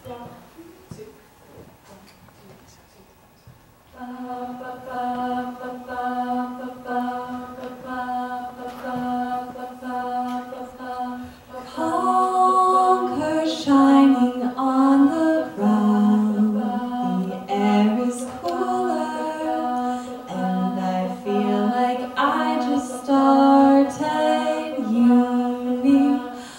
Conker shining on the ground, the air is cooler, and I feel like I just started uni,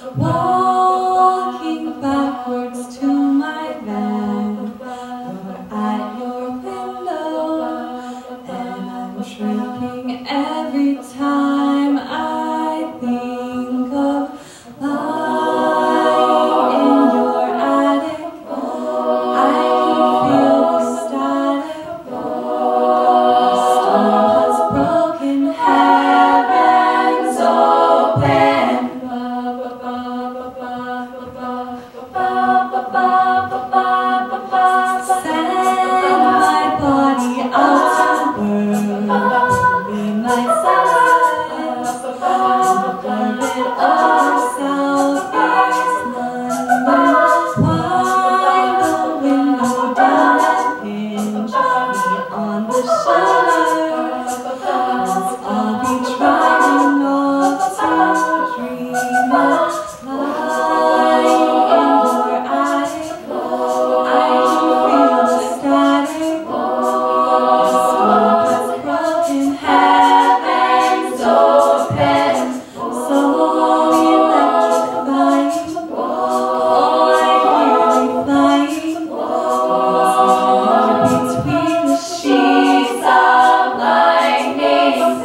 walking backwards to my bed. You're at your window, and I'm shrinking every time I think of lying in your attic. I can feel the static. The storm has broken, heavens open. Send my body out to burn, be my silence, orbit over southeast London. Wind the window down and pinch me on the shoulder, as I'll be trying not to dream of lying in your attic. I can feel the static. The storm has broken, heavens open, so electrifying. Oh, I'm nearly flying. It's between the sheets of lightning.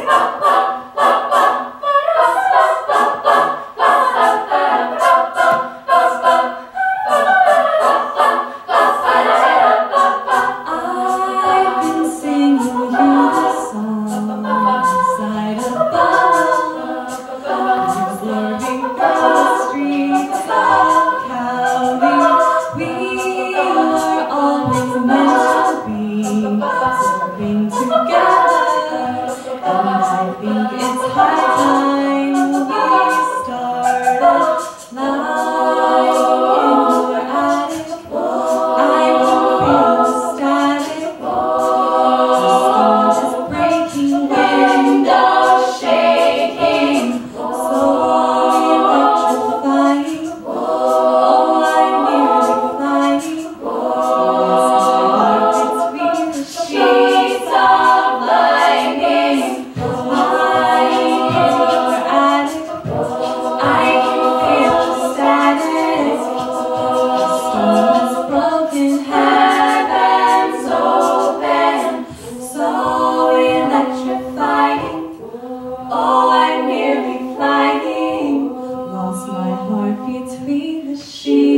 I've been singing you this song inside a bubble, absorbing through the streets of Cali. We were always meant to be serving together, and I think it's high time we started lying in your attic. I can feel the static. The storm is breaking, windows shaking, so electrifying. Oh, I'm nearly flying. It's my heart between the sheets of lightning, lying in your attic. I can feel the static. The storm has broken, heavens open, so electrifying. Oh, I'm nearly flying. Lost my heart between the sheets.